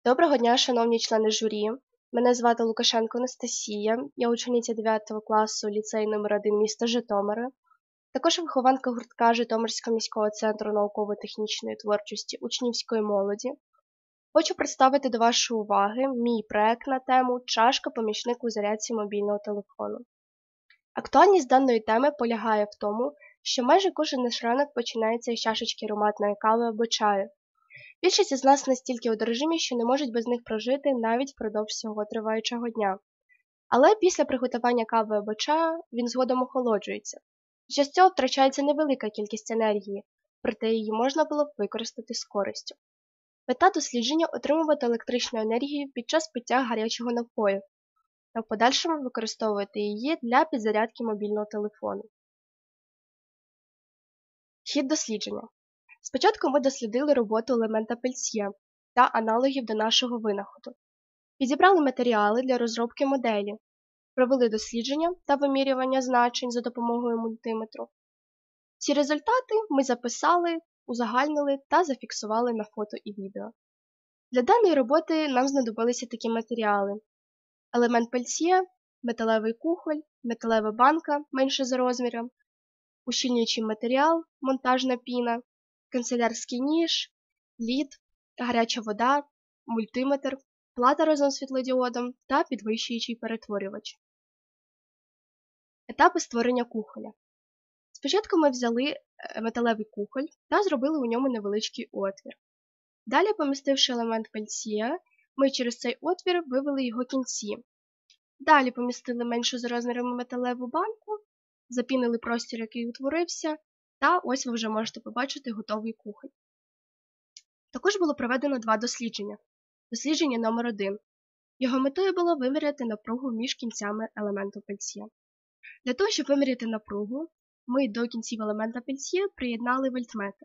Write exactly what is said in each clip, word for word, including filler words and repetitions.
Доброго дня, шановні члени журі. Мене звати Лукашенко Анастасія, я учениця дев'ятого класу ліцею номер один міста Житомира, також вихованка гуртка Житомирського міського центру науково-технічної творчості учнівської молоді. Хочу представити до вашої уваги мій проект на тему «Чашка-помічник у зарядці мобільного телефону». Актуальність даної теми полягає в тому, що майже кожен наш ранок починається із чашечки ароматної кави або чаю. Більшість із нас настільки одержимі, що не можуть без них прожити навіть впродовж всього триваючого дня. Але після приготування кави або чаю він згодом охолоджується. Під час цього втрачається невелика кількість енергії, проте її можна було б використати з користю. Мета дослідження – отримувати електричну енергію під час пиття гарячого напою, та в подальшому використовувати її для підзарядки мобільного телефону. Хід дослідження. Спочатку ми дослідили роботу елемента Пельтьє та аналогів до нашого винаходу. Підібрали матеріали для розробки моделі, провели дослідження та вимірювання значень за допомогою мультиметру. Ці результати ми записали, узагальнили та зафіксували на фото і відео. Для даної роботи нам знадобилися такі матеріали: елемент Пельтьє, металевий кухоль, металева банка менше за розміром, ущільнюючий матеріал, монтажна піна, канцелярський ніж, лід, гаряча вода, мультиметр, плата разом з світлодіодом та підвищуючий перетворювач. Етапи створення кухоля. Спочатку ми взяли металевий кухоль та зробили у ньому невеличкий отвір. Далі, помістивши елемент Пельтьє, ми через цей отвір вивели його кінці. Далі помістили меншу за розмірами металеву банку, запінили простір, який утворився, та ось ви вже можете побачити готовий кухоль. Також було проведено два дослідження. Дослідження номер один. Його метою було виміряти напругу між кінцями елементу Пельтьє. Для того, щоб виміряти напругу, ми до кінців елемента Пельтьє приєднали вольтметр.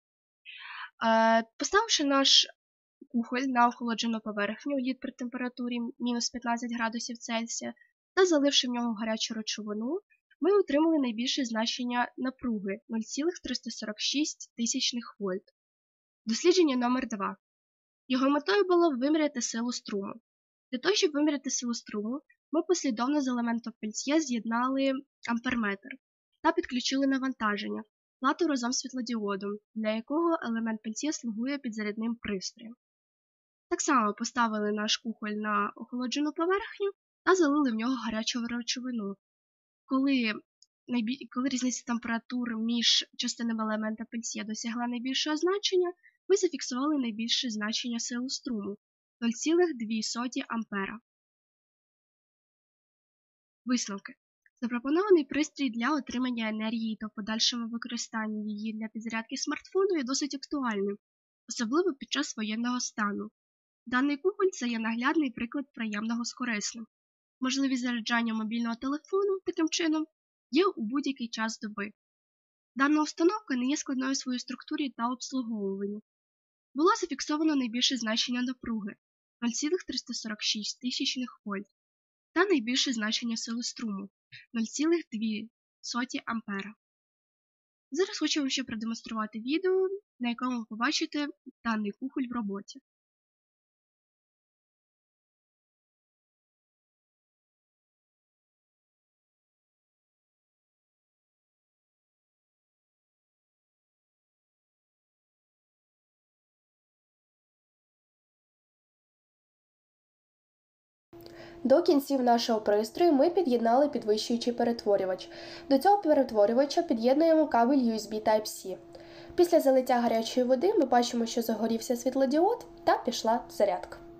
Поставивши наш кухоль на охолоджену поверхню, лід при температурі мінус п'ятнадцять градусів Цельсія, та заливши в нього гарячу речовину, ми отримали найбільше значення напруги – нуль цілих триста сорок шість тисячних вольт. Дослідження номер два. Його метою було виміряти силу струму. Для того, щоб виміряти силу струму, ми послідовно з елементом Пельтьє з'єднали амперметр та підключили навантаження, плату разом з світлодіодом, для якого елемент Пельтьє слугує підзарядним пристроєм. Так само поставили наш кухоль на охолоджену поверхню та залили в нього гарячу речовину. Коли, найбіль... Коли різниця температур між частинами елемента Пельтьє досягла найбільшого значення, ми зафіксували найбільше значення сили струму – нуль цілих дві сотих ампера. Висновки. Запропонований пристрій для отримання енергії та в подальшому використання її для підзарядки смартфону є досить актуальним, особливо під час воєнного стану. Даний кухоль – це є наглядний приклад приємного з корисним. Можливість заряджання мобільного телефону, таким чином, є у будь-який час доби. Дана установка не є складною в своїй структурі та обслуговуванні. Було зафіксовано найбільше значення напруги – нуль цілих триста сорок шість тисячних вольт та найбільше значення сили струму – нуль цілих дві сотих ампера. Зараз хочу вам ще продемонструвати відео, на якому ви побачите даний кухоль в роботі. До кінців нашого пристрою ми під'єднали підвищуючий перетворювач. До цього перетворювача під'єднуємо кабель ю ес бі Type-C. Після залиття гарячої води ми бачимо, що загорівся світлодіод та пішла зарядка.